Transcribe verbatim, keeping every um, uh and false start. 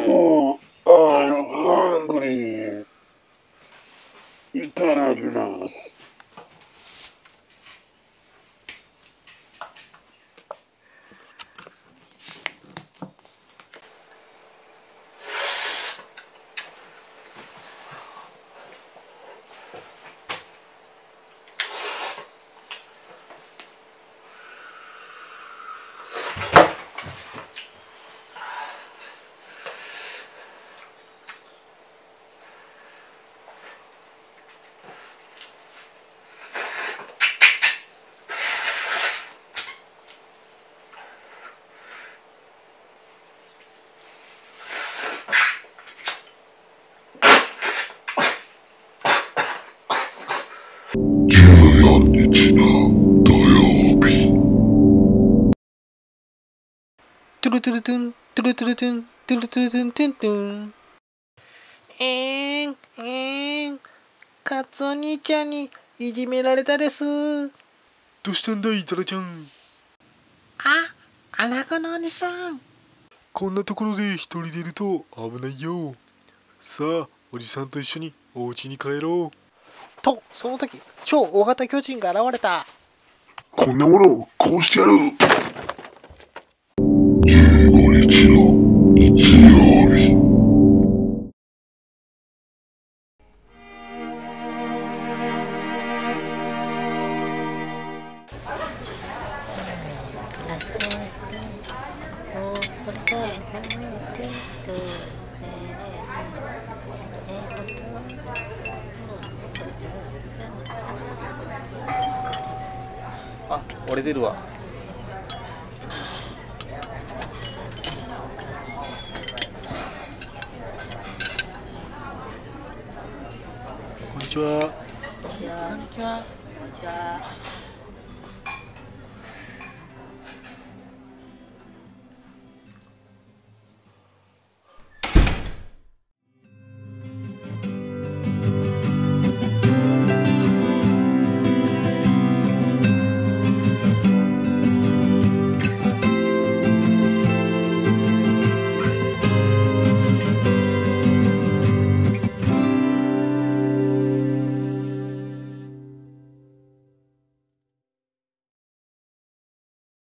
Oh, I'm hungry. いただきます。じゅうよっかの土曜日。 トゥルトゥルトゥン、トゥルトゥルトゥン、トゥルトゥルトゥントゥントゥン。えーん、えーん、カツオ兄ちゃんにいじめられたです。 どうしたんだい、タラちゃん。 あ、アナゴのおじさん。 こんなところで一人でいると危ないよ。さあ、おじさんと一緒にお家に帰ろう。 と、その時、超大型巨人が現れた。 こんなものをこうしてやる。じゅうごにちの日曜日。 あ、折れてるわ。 こんにちは。 こんにちは。こんにちは。